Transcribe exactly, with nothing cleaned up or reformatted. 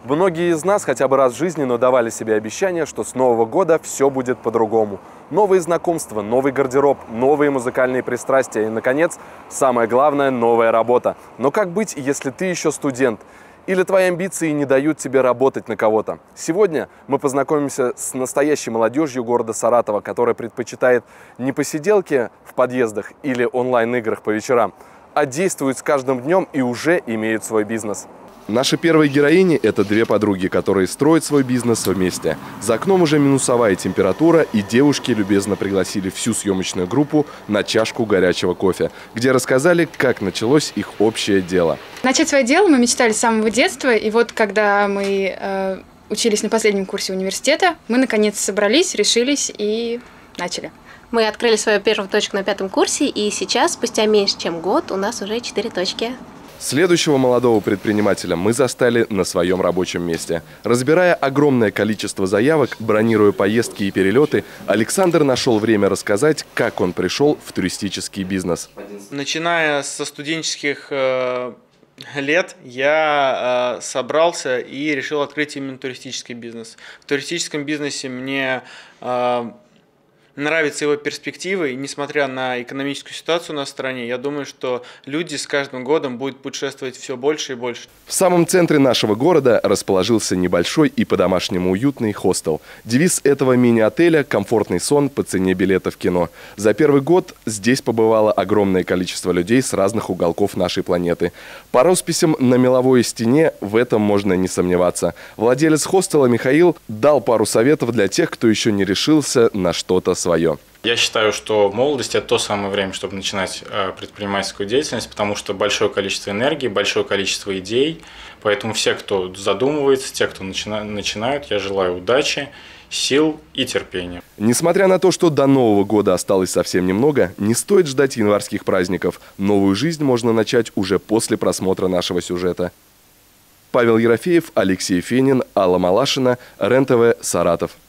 Многие из нас хотя бы раз в жизни, но давали себе обещание, что с Нового года все будет по-другому. Новые знакомства, новый гардероб, новые музыкальные пристрастия и, наконец, самое главное – новая работа. Но как быть, если ты еще студент? Или твои амбиции не дают тебе работать на кого-то? Сегодня мы познакомимся с настоящей молодежью города Саратова, которая предпочитает не посиделки в подъездах или онлайн-играх по вечерам, а действует с каждым днем и уже имеют свой бизнес. Наши первые героини – это две подруги, которые строят свой бизнес вместе. За окном уже минусовая температура, и девушки любезно пригласили всю съемочную группу на чашку горячего кофе, где рассказали, как началось их общее дело. Начать свое дело мы мечтали с самого детства, и вот когда мы э, учились на последнем курсе университета, мы наконец собрались, решились и начали. Мы открыли свою первую точку на пятом курсе, и сейчас, спустя меньше чем год, у нас уже четыре точки. Следующего молодого предпринимателя мы застали на своем рабочем месте. Разбирая огромное количество заявок, бронируя поездки и перелеты, Александр нашел время рассказать, как он пришел в туристический бизнес. Начиная со студенческих э, лет я э, собрался и решил открыть именно туристический бизнес. В туристическом бизнесе мне э, нравятся его перспективы, и несмотря на экономическую ситуацию на стране, я думаю, что люди с каждым годом будут путешествовать все больше и больше. В самом центре нашего города расположился небольшой и по-домашнему уютный хостел. Девиз этого мини-отеля – комфортный сон по цене билета в кино. За первый год здесь побывало огромное количество людей с разных уголков нашей планеты. По росписям на меловой стене в этом можно не сомневаться. Владелец хостела Михаил дал пару советов для тех, кто еще не решился на что-то свое. Свое. Я считаю, что молодость – это то самое время, чтобы начинать предпринимательскую деятельность, потому что большое количество энергии, большое количество идей. Поэтому все, кто задумывается, те, кто начина, начинают, я желаю удачи, сил и терпения. Несмотря на то, что до Нового года осталось совсем немного, не стоит ждать январских праздников. Новую жизнь можно начать уже после просмотра нашего сюжета. Павел Ерофеев, Алексей Фенин, Алла Малашина, РЕН-ТВ, Саратов.